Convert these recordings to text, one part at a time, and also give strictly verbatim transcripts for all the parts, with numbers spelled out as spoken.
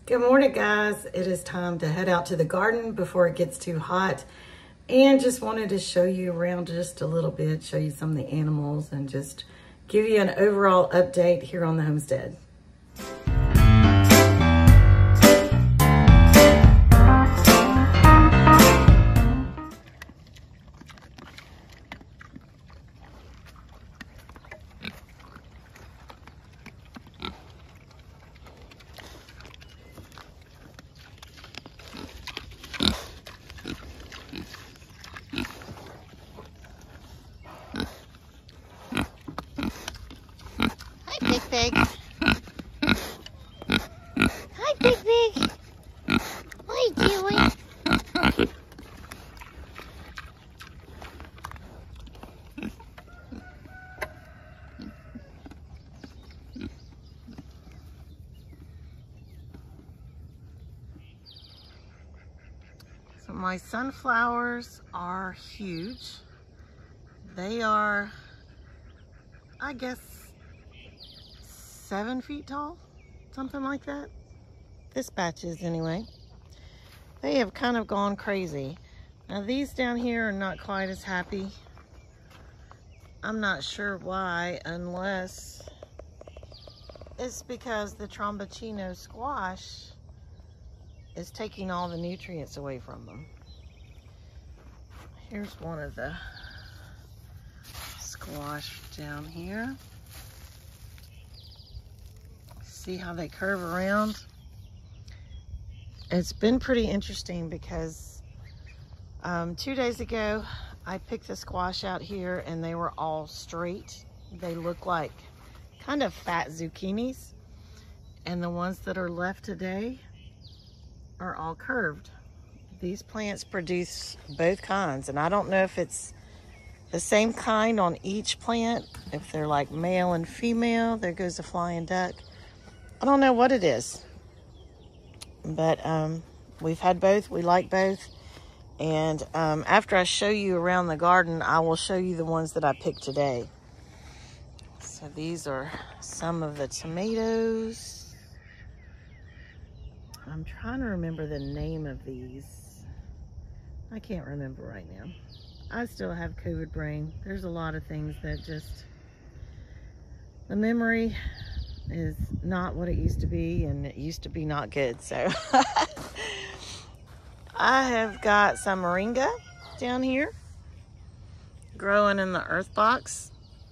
Good morning, guys. It is time to head out to the garden before it gets too hot. And just wanted to show you around just a little bit, show you some of the animals, and just give you an overall update here on the homestead. Big Pig. Hi, Big Pig. What are you doing? So my sunflowers are huge. They are, I guess, seven feet tall, something like that. This batch is anyway. They have kind of gone crazy. Now these down here are not quite as happy. I'm not sure why, unless it's because the Trombocino squash is taking all the nutrients away from them. Here's one of the squash down here. See how they curve around? It's been pretty interesting because um, two days ago I picked the squash out here and they were all straight. They look like kind of fat zucchinis, and the ones that are left today are all curved. These plants produce both kinds, and I don't know if it's the same kind on each plant, if they're like male and female. There goes the flying duck. I don't know what it is, but um, we've had both. We like both. And um, after I show you around the garden, I will show you the ones that I picked today. So these are some of the tomatoes. I'm trying to remember the name of these. I can't remember right now. I still have COVID brain. There's a lot of things that just, the memory is not what it used to be, and it used to be not good. So I have got some moringa down here growing in the earth box.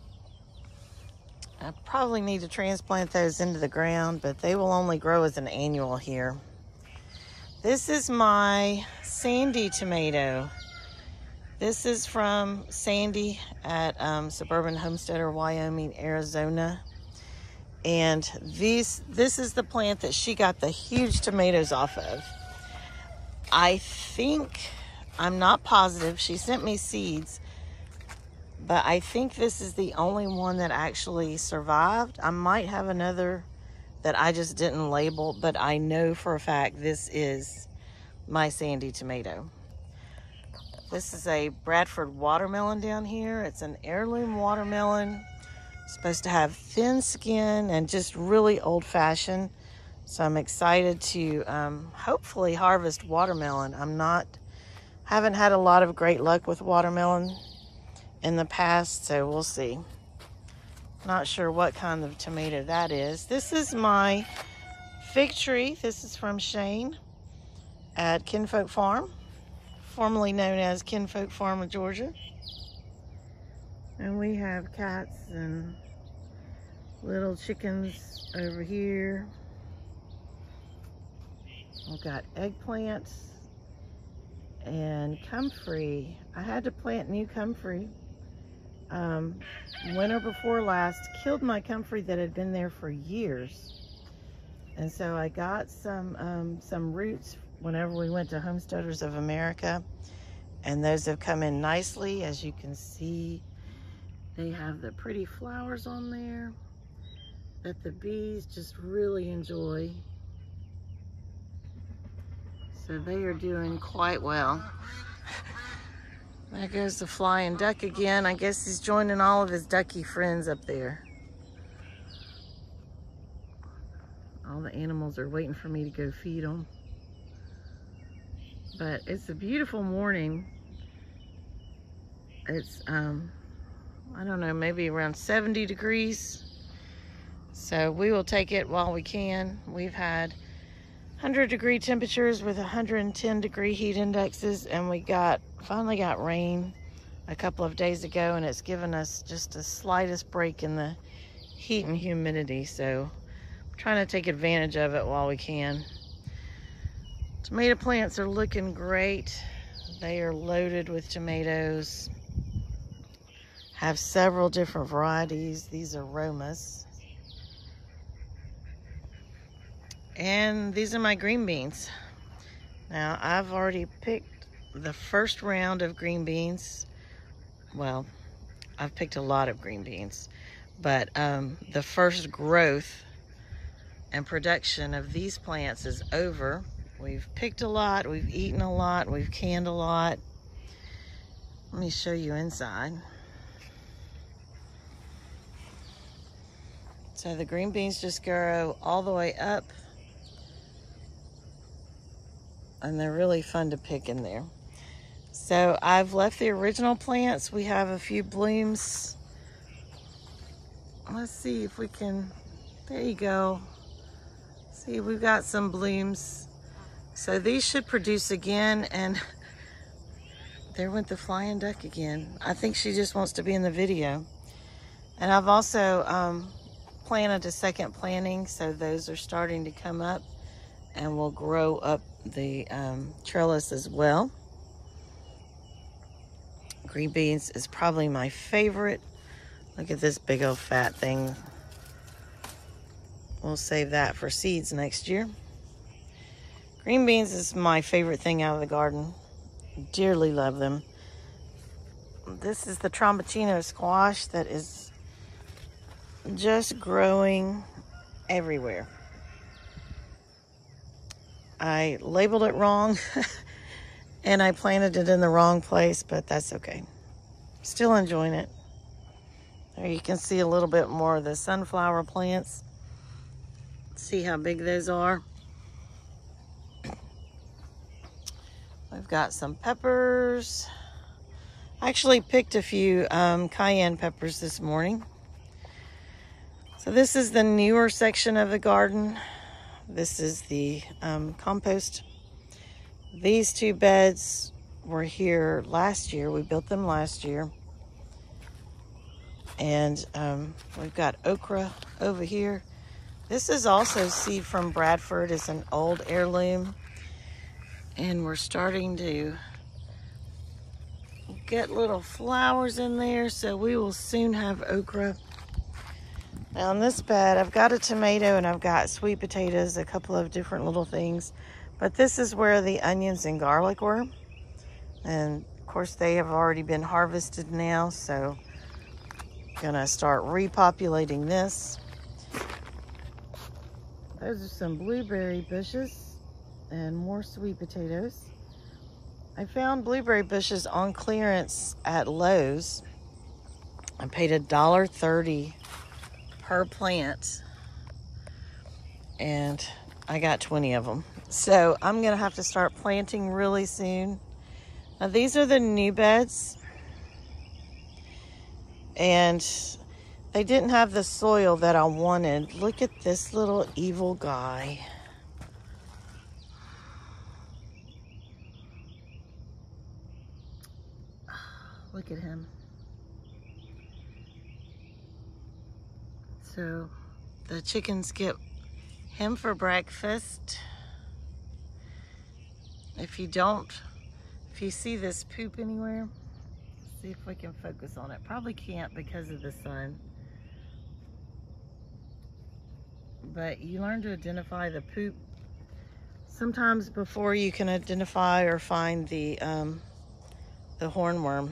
I probably need to transplant those into the ground, but they will only grow as an annual here. This is my Sandy tomato. This is from Sandy at um, Suburban Homesteader, Wyoming, Arizona. And these, this is the plant that she got the huge tomatoes off of. I think, I'm not positive, she sent me seeds, but I think this is the only one that actually survived. I might have another that I just didn't label, but I know for a fact this is my Sandy tomato. This is a Bradford watermelon down here. It's an heirloom watermelon. Supposed to have thin skin and just really old-fashioned. So I'm excited to um, hopefully harvest watermelon. I'm not, haven't had a lot of great luck with watermelon in the past, so we'll see. Not sure what kind of tomato that is. This is my fig tree. This is from Shane at Kinfolk Farm, formerly known as Kinfolk Farm of Georgia. And we have cats and little chickens over here. We've got eggplants and comfrey. I had to plant new comfrey. Um, winter before last killed my comfrey that had been there for years. And so I got some, um, some roots whenever we went to Homesteaders of America. And those have come in nicely. As you can see, they have the pretty flowers on there that the bees just really enjoy. So they are doing quite well. There goes the flying duck again. I guess he's joining all of his ducky friends up there. All the animals are waiting for me to go feed them. But it's a beautiful morning. It's, um, I don't know, maybe around seventy degrees. So we will take it while we can. We've had one hundred degree temperatures with one hundred ten degree heat indexes, and we got finally got rain a couple of days ago, and it's given us just the slightest break in the heat and humidity. So I'm trying to take advantage of it while we can. Tomato plants are looking great. They are loaded with tomatoes. Have several different varieties. These are Romas. And these are my green beans. Now, I've already picked the first round of green beans. Well, I've picked a lot of green beans, but um, the first growth and production of these plants is over. We've picked a lot, we've eaten a lot, we've canned a lot. Let me show you inside. So the green beans just grow all the way up, and they're really fun to pick in there. So I've left the original plants. We have a few blooms. Let's see if we can, there you go. See, we've got some blooms. So these should produce again, and there went the flying duck again. I think she just wants to be in the video. And I've also um, planted a second planting, so those are starting to come up and will grow up the um, trellis as well. Green beans is probably my favorite. Look at this big old fat thing. We'll save that for seeds next year. Green beans is my favorite thing out of the garden. Dearly love them. This is the Trombacino squash that is just growing everywhere. I labeled it wrong and I planted it in the wrong place, but that's okay. Still enjoying it. There you can see a little bit more of the sunflower plants. See how big those are. We've got some peppers. I actually picked a few um, cayenne peppers this morning. So this is the newer section of the garden. This is the um, compost. These two beds were here last year. We built them last year. And um, we've got okra over here. This is also seed from Bradford. It's an old heirloom. And we're starting to get little flowers in there, so we will soon have okra. Now on this bed, I've got a tomato and I've got sweet potatoes, a couple of different little things. But this is where the onions and garlic were. And of course they have already been harvested now, so I'm gonna start repopulating this. Those are some blueberry bushes and more sweet potatoes. I found blueberry bushes on clearance at Lowe's. I paid a dollar thirty per plant, and I got twenty of them. So I'm gonna have to start planting really soon. Now these are the new beds, and they didn't have the soil that I wanted. Look at this little evil guy. Look at him. So the chickens get him for breakfast. If you don't, if you see this poop anywhere, see if we can focus on it. Probably can't because of the sun. But you learn to identify the poop sometimes before you can identify or find the um, the hornworm.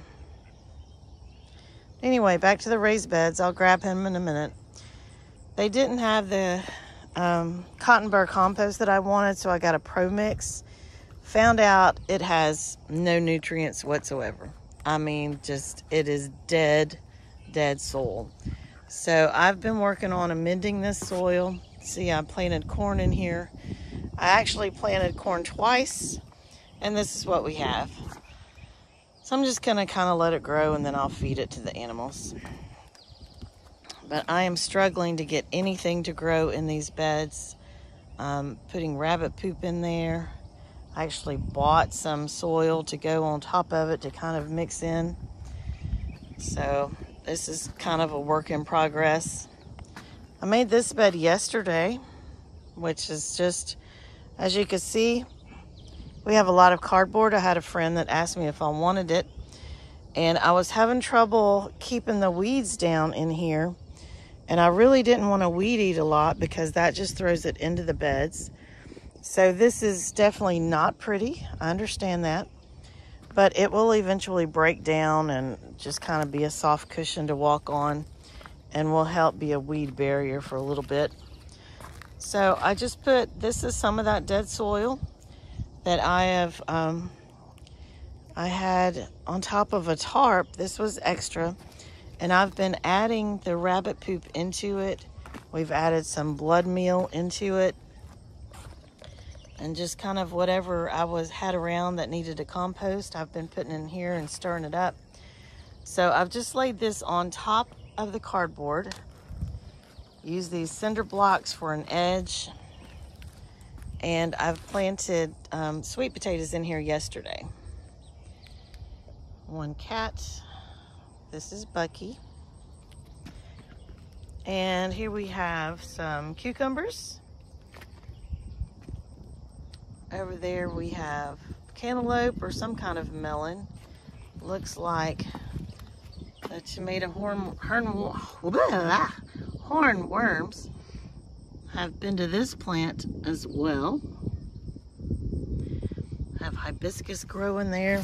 Anyway, back to the raised beds. I'll grab him in a minute. They didn't have the um, cotton burr compost that I wanted, so I got a Pro Mix. Found out it has no nutrients whatsoever. I mean, just, it is dead, dead soil. So I've been working on amending this soil See, I planted corn in here. I actually planted corn twice, and this is what we have. So I'm just gonna kind of let it grow, and then I'll feed it to the animals. But I am struggling to get anything to grow in these beds. Um, putting rabbit poop in there. I actually bought some soil to go on top of it to kind of mix in. So this is kind of a work in progress. I made this bed yesterday, which is just, as you can see, we have a lot of cardboard. I had a friend that asked me if I wanted it, and I was having trouble keeping the weeds down in here. And I really didn't want to weed eat a lot because that just throws it into the beds. So this is definitely not pretty. I understand that. But it will eventually break down and just kind of be a soft cushion to walk on, and will help be a weed barrier for a little bit. So I just put, this is some of that dead soil that I have, um, I had on top of a tarp. This was extra. And I've been adding the rabbit poop into it. We've added some blood meal into it. And just kind of whatever I was had around that needed to compost, I've been putting in here and stirring it up. So I've just laid this on top of the cardboard. Use these cinder blocks for an edge. And I've planted um, sweet potatoes in here yesterday. One cat. This is Bucky. And here we have some cucumbers. Over there we have cantaloupe or some kind of melon. Looks like the tomato horn, horn, horn worms have been to this plant as well. Have hibiscus growing there.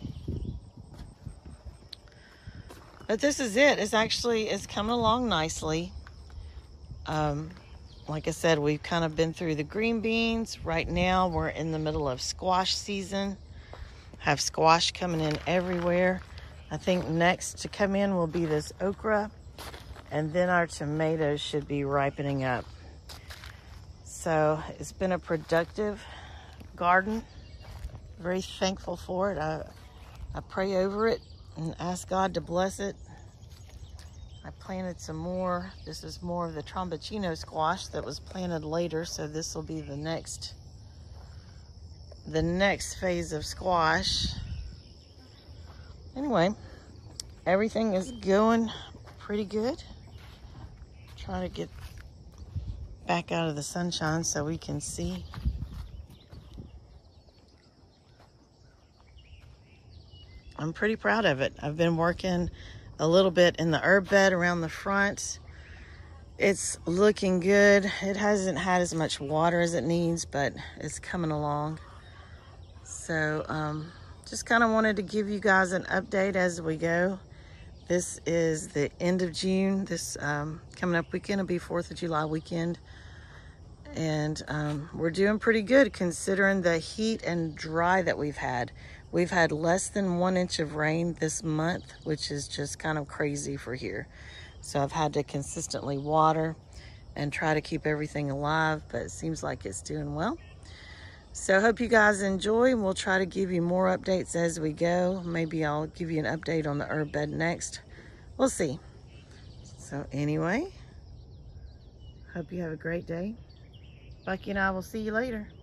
But this is it. It's actually, it's coming along nicely. Um, like I said, we've kind of been through the green beans. Right now, we're in the middle of squash season. Have squash coming in everywhere. I think next to come in will be this okra. And then our tomatoes should be ripening up. So it's been a productive garden. Very thankful for it. I, I pray over it and ask God to bless it. I planted some more. This is more of the trombocino squash that was planted later, so this will be the next the next phase of squash. Anyway, everything is going pretty good. Trying to get back out of the sunshine so we can see. I'm pretty proud of it. I've been working a little bit in the herb bed around the front. It's looking good. It hasn't had as much water as it needs, but it's coming along. So um, just kind of wanted to give you guys an update as we go. This is the end of June. This um, coming up weekend will be fourth of July weekend. And um, we're doing pretty good considering the heat and dry that we've had. We've had less than one inch of rain this month, which is just kind of crazy for here. So I've had to consistently water and try to keep everything alive, but it seems like it's doing well. So I hope you guys enjoy. We'll try to give you more updates as we go. Maybe I'll give you an update on the herb bed next. We'll see. So anyway, hope you have a great day. Bucky and I will see you later.